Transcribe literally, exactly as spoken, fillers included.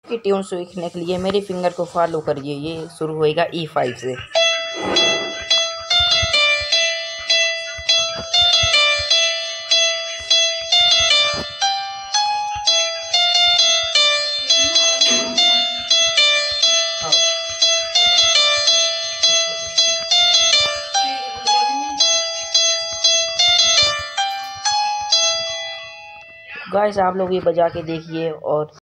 की ट्यून सीखने के लिए मेरे फिंगर को फॉलो करिए। ये शुरू होएगा ई फाइव से। गाइस आप लोग ये बजा के देखिए और